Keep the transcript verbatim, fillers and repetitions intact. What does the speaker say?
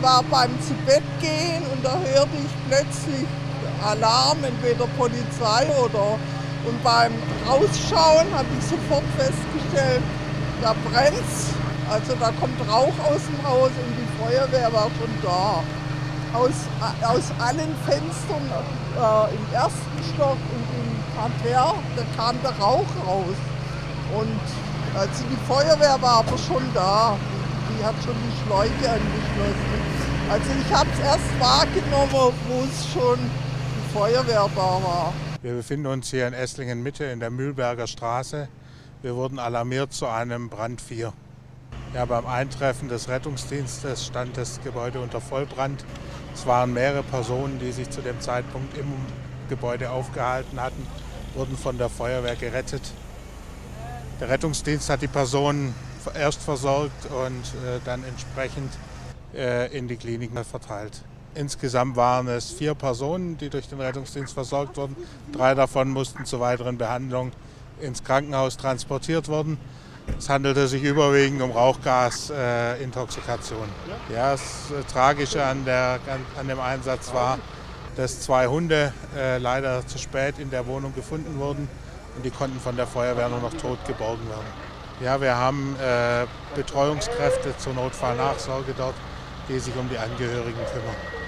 ich war beim Zubettgehen und da hörte ich plötzlich Alarm, entweder Polizei oder. Und beim Rausschauen habe ich sofort festgestellt, da brennt's. Also da kommt Rauch aus dem Haus und die Feuerwehr war schon da. Aus, aus allen Fenstern äh, im ersten Stock und im Parterre, da kam der Rauch raus. Und also die Feuerwehr war aber schon da. Die hat schon die Schläuche angeschlossen. Also ich habe es erst wahrgenommen, wo es schon die Feuerwehr da war. Wir befinden uns hier in Esslingen Mitte in der Mühlberger Straße. Wir wurden alarmiert zu einem Brand vier. Ja, beim Eintreffen des Rettungsdienstes stand das Gebäude unter Vollbrand. Es waren mehrere Personen, die sich zu dem Zeitpunkt im Gebäude aufgehalten hatten, wurden von der Feuerwehr gerettet. Der Rettungsdienst hat die Personen erst versorgt und äh, dann entsprechend äh, in die Kliniken verteilt. Insgesamt waren es vier Personen, die durch den Rettungsdienst versorgt wurden. Drei davon mussten zur weiteren Behandlung ins Krankenhaus transportiert werden. Es handelte sich überwiegend um Rauchgasintoxikation. Äh, ja, das äh, Tragische an, der, an dem Einsatz war, dass zwei Hunde äh, leider zu spät in der Wohnung gefunden wurden und die konnten von der Feuerwehr nur noch tot geborgen werden. Ja, wir haben äh, Betreuungskräfte zur Notfallnachsorge dort, die sich um die Angehörigen kümmern.